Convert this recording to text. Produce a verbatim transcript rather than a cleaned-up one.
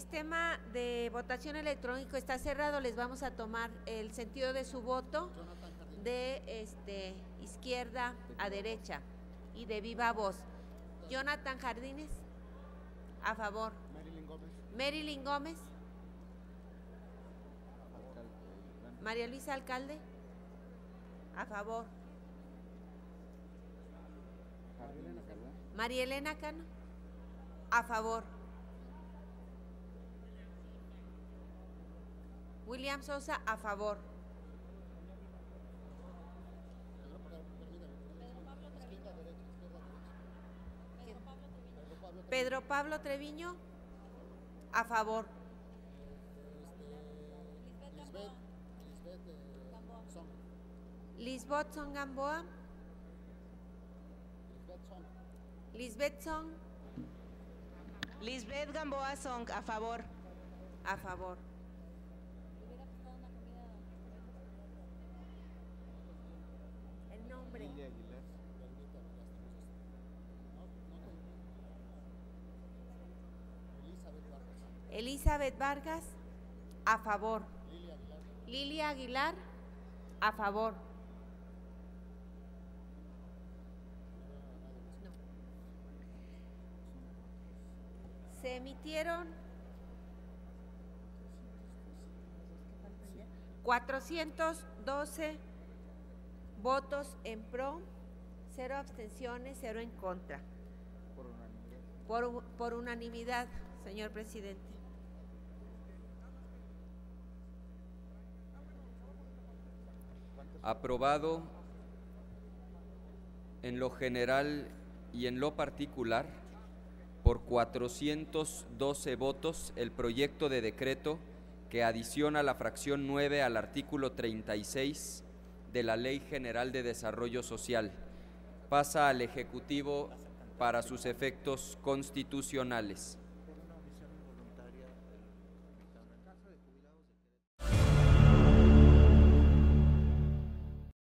sistema de votación electrónico está cerrado. Les vamos a tomar el sentido de su voto de este, izquierda a derecha y de viva voz. Jonathan Jardines, a favor. Marilyn Gómez. Marilyn Gómez. María Luisa Alcalde, a favor. María Elena Cano, a favor. William Sosa, a favor. Pedro Pablo Treviño, a favor. Lisbeth Son Gamboa. Lisbeth Song. Lisbeth Gamboa Song, a favor. A favor. El nombre. Elizabeth Vargas, a favor. Lilia Aguilar, a favor. Se emitieron cuatrocientos doce votos en pro, cero abstenciones, cero en contra. Por, por unanimidad, señor presidente. Aprobado en lo general y en lo particular por cuatrocientos doce votos el proyecto de decreto que adiciona la fracción nueve al artículo treinta y seis de la Ley General de Desarrollo Social. Pasa al Ejecutivo para sus efectos constitucionales.